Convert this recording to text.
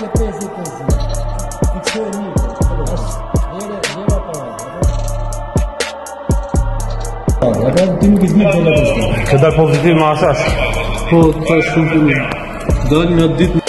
Këtë pozitiv masash. Po, të shumë punë. Do një ditë